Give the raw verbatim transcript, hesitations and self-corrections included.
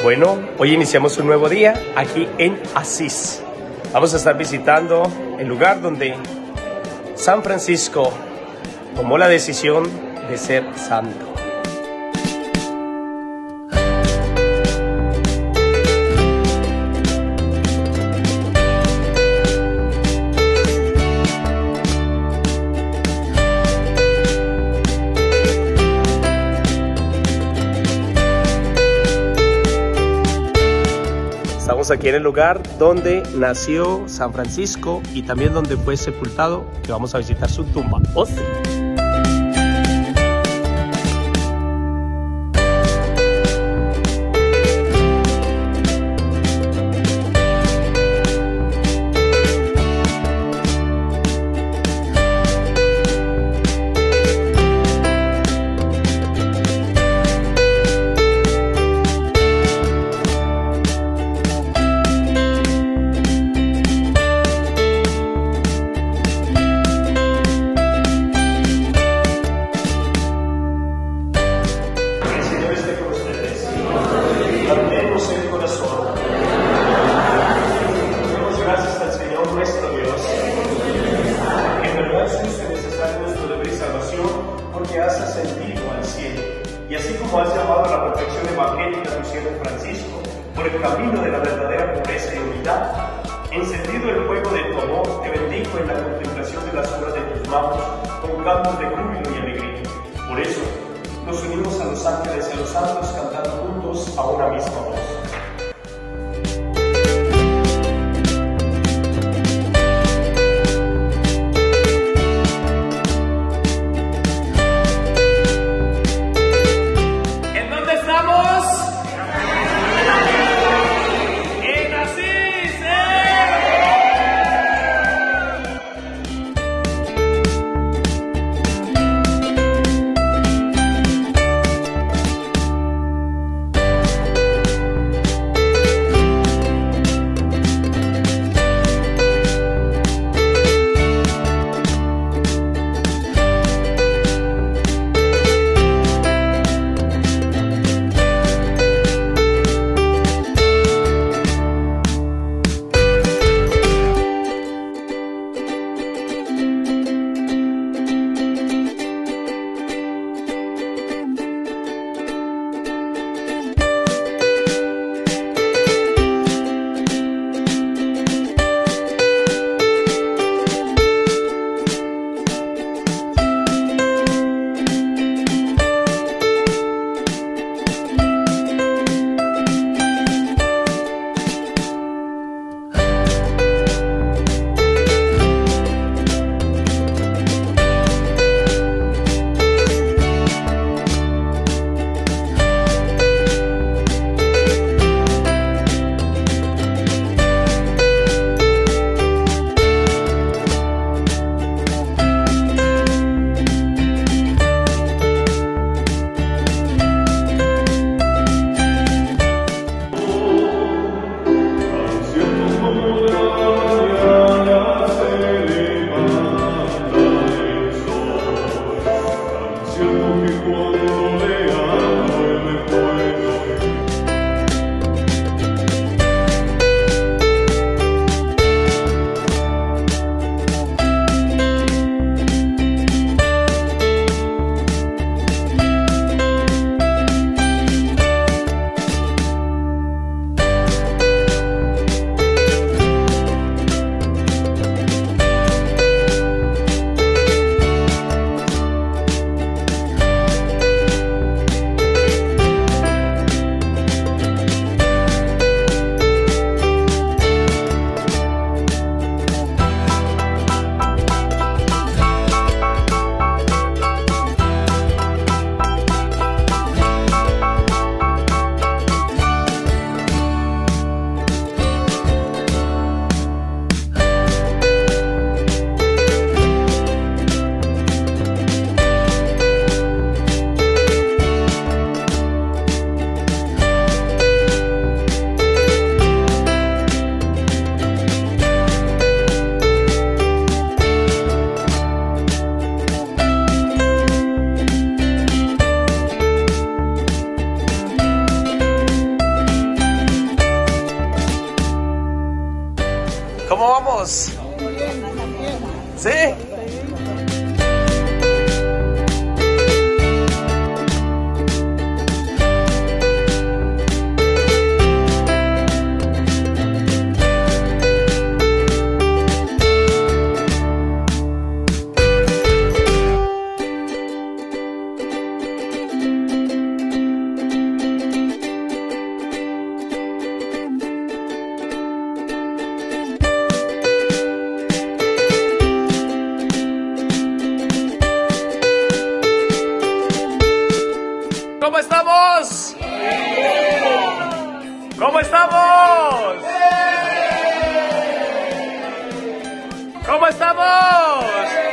Bueno, hoy iniciamos un nuevo día aquí en Asís. Vamos a estar visitando el lugar donde San Francisco tomó la decisión de ser santo. Estamos aquí en el lugar donde nació San Francisco y también donde fue sepultado, que vamos a visitar su tumba. ¡Oh, sí! Porque has ascendido al cielo, y así como has llamado a la perfección evangélica a tu siervo Francisco por el camino de la verdadera pobreza y humildad, encendido el fuego de tu amor, te bendigo en la contemplación de las obras de tus manos con cantos de júbilo y alegría. Por eso nos unimos a los ángeles y a los santos cantando juntos a una misma voz. estamos? ¿Sí? ¿Cómo estamos? ¿Cómo estamos? ¿Cómo estamos?